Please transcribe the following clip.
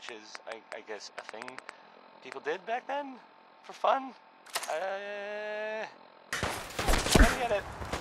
which is, I guess, a thing people did back then for fun. I get it.